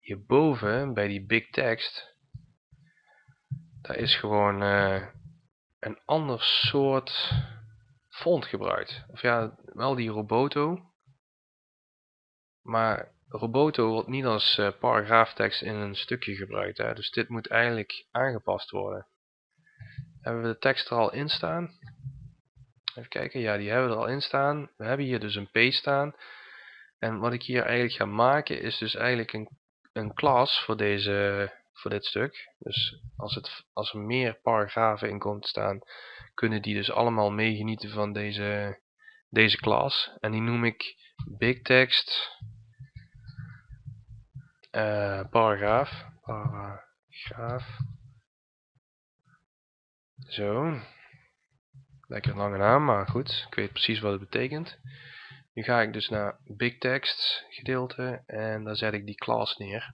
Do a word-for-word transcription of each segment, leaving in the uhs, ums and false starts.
hierboven bij die big text, daar is gewoon uh, een ander soort font gebruikt. Of ja, wel die Roboto. Maar Roboto wordt niet als uh, paragraaftekst in een stukje gebruikt. Hè? Dus dit moet eigenlijk aangepast worden. Hebben we de tekst er al in staan? Even kijken, ja, die hebben we er al in staan. We hebben hier dus een P staan. En wat ik hier eigenlijk ga maken is dus eigenlijk een, een class voor, deze, voor dit stuk. Dus als, het, als er meer paragrafen in komt te staan, kunnen die dus allemaal meegenieten van deze, deze class. En die noem ik big text uh, paragraaf. Paragraaf. Zo. Lekker lange naam, maar goed. Ik weet precies wat het betekent. Nu ga ik dus naar big text gedeelte en daar zet ik die class neer.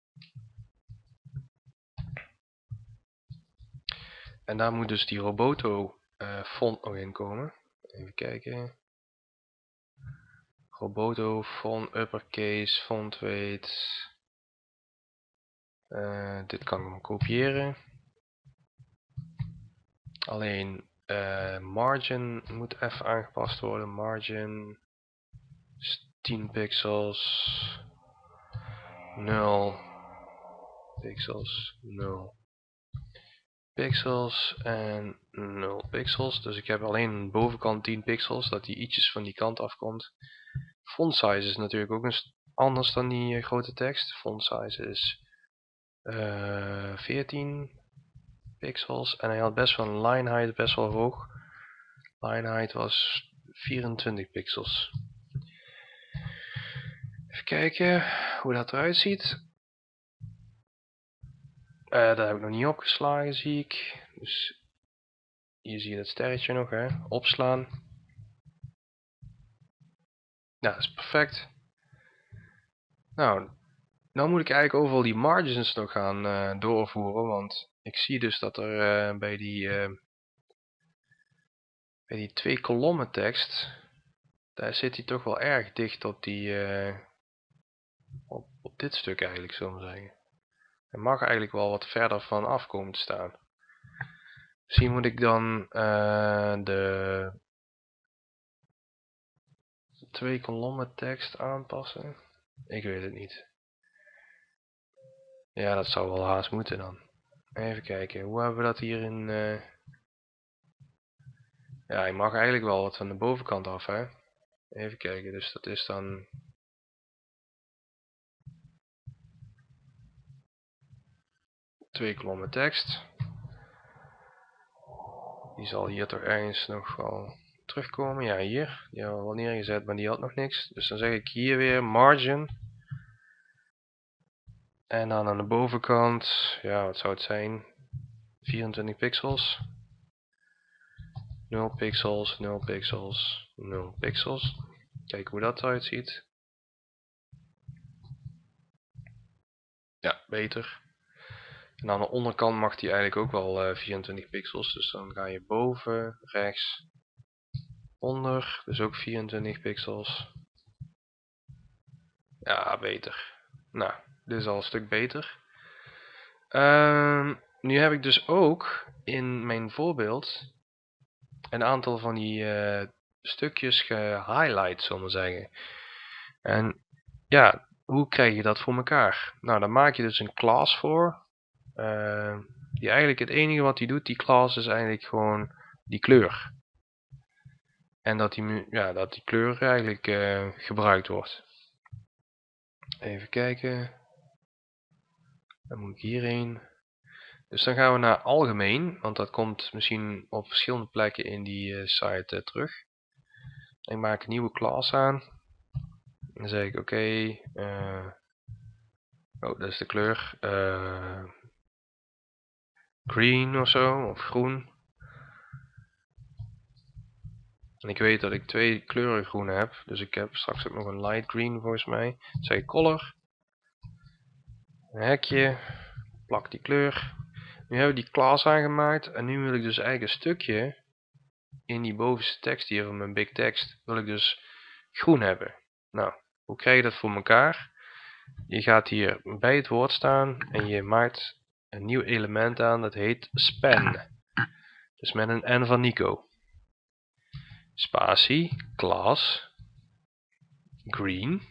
En daar moet dus die Roboto uh, font nog in komen. Even kijken. Roboto font uppercase, font weight. Uh, dit kan ik gewoon kopiëren. Alleen uh, margin moet even aangepast worden. Margin tien pixels. nul pixels. nul pixels en nul pixels. Dus ik heb alleen de bovenkant tien pixels, dat die ietsjes van die kant afkomt. Font size is natuurlijk ook een anders dan die uh, grote tekst. Font size is uh, veertien pixels en hij had best wel een line height best wel hoog. Line height was vierentwintig pixels. Even kijken hoe dat eruit ziet. Uh, dat heb ik nog niet opgeslagen, zie ik. Dus hier zie je dat sterretje nog, hè. Opslaan. Ja, dat is perfect. Nou, nou moet ik eigenlijk overal die margins nog gaan uh, doorvoeren, want ik zie dus dat er uh, bij die uh, bij die twee kolommen tekst, daar zit hij toch wel erg dicht op die uh, op, op dit stuk eigenlijk, zullen we zeggen. Er mag eigenlijk wel wat verder van af komen te staan. Misschien moet ik dan uh, de twee kolommen tekst aanpassen. Ik weet het niet. Ja, dat zou wel haast moeten dan. Even kijken, hoe hebben we dat hier in... Uh... Ja, je mag eigenlijk wel wat van de bovenkant af, hè. Even kijken, dus dat is dan... Twee kolommen tekst. Die zal hier toch ergens nog wel terugkomen. Ja, hier. Die hebben we wel neergezet, maar die had nog niks. Dus dan zeg ik hier weer margin. En dan aan de bovenkant, ja, wat zou het zijn? vierentwintig pixels. nul pixels, nul pixels, nul pixels. Kijken hoe dat eruit ziet. Ja, beter. En aan de onderkant mag die eigenlijk ook wel uh, vierentwintig pixels. Dus dan ga je boven, rechts, onder. Dus ook vierentwintig pixels. Ja, beter. Nou, dit is al een stuk beter. Uh, nu heb ik dus ook in mijn voorbeeld een aantal van die uh, stukjes gehighlight, zullen we zeggen. En ja, hoe krijg je dat voor elkaar? Nou, daar maak je dus een class voor. Uh, die eigenlijk het enige wat die doet, die class, is eigenlijk gewoon die kleur. En dat die, ja, dat die kleur eigenlijk uh, gebruikt wordt. Even kijken. Dan moet ik hierheen. Dus dan gaan we naar algemeen, want dat komt misschien op verschillende plekken in die uh, site uh, terug. Ik maak een nieuwe class aan. Dan zeg ik oké. Okay, uh, oh, dat is de kleur. Uh, green of zo, of groen. En ik weet dat ik twee kleuren groen heb. Dus ik heb straks ook nog een light green volgens mij. Dan zeg ik color. Een hekje. Plak die kleur. Nu hebben we die class aangemaakt. En nu wil ik dus eigenlijk een stukje in die bovenste tekst hier van mijn big text. Wil ik dus groen hebben. Nou, hoe krijg je dat voor elkaar? Je gaat hier bij het woord staan en je maakt een nieuw element aan, dat heet span. Dus met een N van Nico. Spatie, class, green,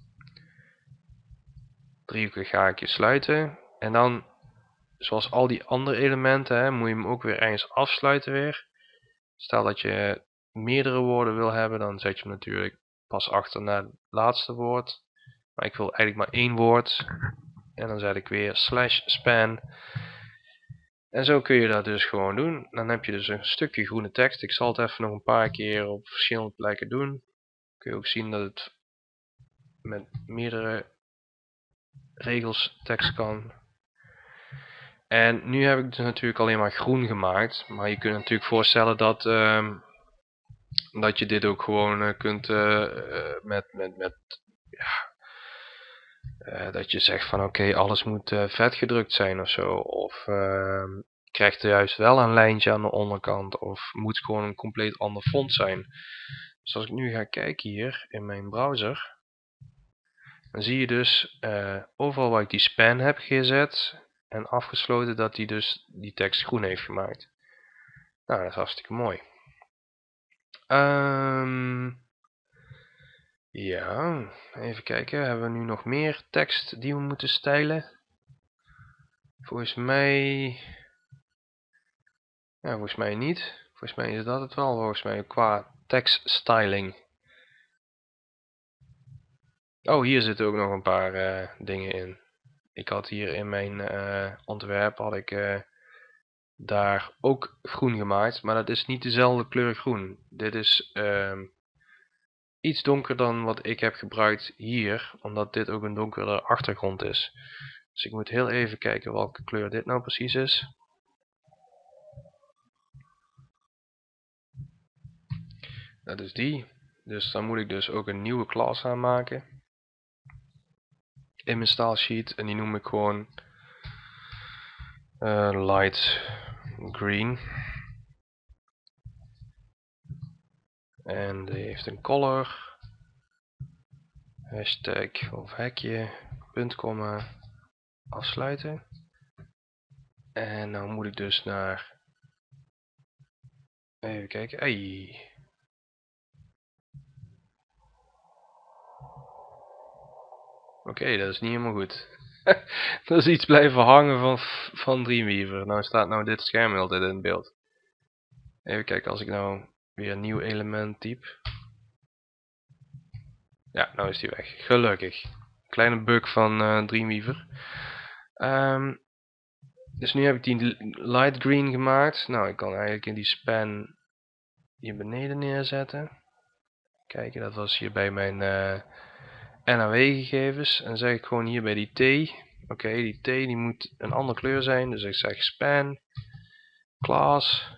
driehoekig haakje sluiten. En dan, zoals al die andere elementen, hè, moet je hem ook weer ergens afsluiten weer. Stel dat je meerdere woorden wil hebben, dan zet je hem natuurlijk pas achter na het laatste woord. Maar ik wil eigenlijk maar één woord. En dan zet ik weer slash span. En zo kun je dat dus gewoon doen. Dan heb je dus een stukje groene tekst. Ik zal het even nog een paar keer op verschillende plekken doen. Kun je ook zien dat het met meerdere regels tekst kan. En nu heb ik dus natuurlijk alleen maar groen gemaakt. Maar je kunt natuurlijk voorstellen dat, uh, dat je dit ook gewoon uh, kunt uh, uh, met, met, met ja, uh, dat je zegt van oké, okay, alles moet uh, vet gedrukt zijn of zo. Of uh, krijgt er juist wel een lijntje aan de onderkant. Of moet gewoon een compleet ander font zijn. Dus als ik nu ga kijken hier in mijn browser. Dan zie je dus uh, overal waar ik die span heb gezet en afgesloten dat hij dus die tekst groen heeft gemaakt. Nou, dat is hartstikke mooi. Um, ja, even kijken. Hebben we nu nog meer tekst die we moeten stijlen? Volgens mij... Ja, volgens mij niet. Volgens mij is dat het wel. Volgens mij qua tekst styling. Oh, hier zitten ook nog een paar uh, dingen in. Ik had hier in mijn uh, ontwerp had ik uh, daar ook groen gemaakt, maar dat is niet dezelfde kleur groen. Dit is uh, iets donker dan wat ik heb gebruikt hier, omdat dit ook een donkere achtergrond is. Dus ik moet heel even kijken welke kleur dit nou precies is. Dat is die. Dus dan moet ik dus ook een nieuwe class aanmaken in mijn stylesheet en die noem ik gewoon uh, light green. En die heeft een color, hashtag of hekje, punt, komma, afsluiten. En dan moet ik dus naar, even kijken, hey. Oké, okay, dat is niet helemaal goed. Dat is iets blijven hangen van, van Dreamweaver. Nou staat nou dit scherm altijd in beeld. Even kijken, als ik nou weer een nieuw element typ. Ja, nou is die weg. Gelukkig. Kleine bug van uh, Dreamweaver. Um, dus nu heb ik die light green gemaakt. Nou, ik kan eigenlijk in die span hier beneden neerzetten. Kijken, dat was hier bij mijn uh, N A W gegevens. En dan zeg ik gewoon hier bij die T. Oké, okay, die T die moet een andere kleur zijn. Dus ik zeg span, class,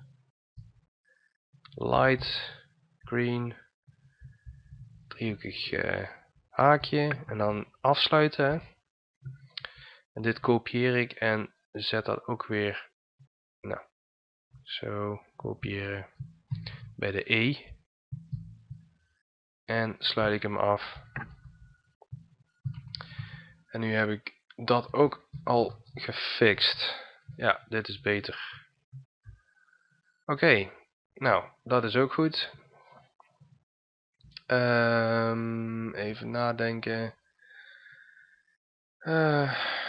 light, green, driehoekig uh, haakje. En dan afsluiten. En dit kopieer ik en zet dat ook weer. Nou, zo kopiëren bij de E. En sluit ik hem af. En nu heb ik dat ook al gefixt. Ja, dit is beter. Oké, okay. Nou, dat is ook goed. Um, even nadenken. Uh,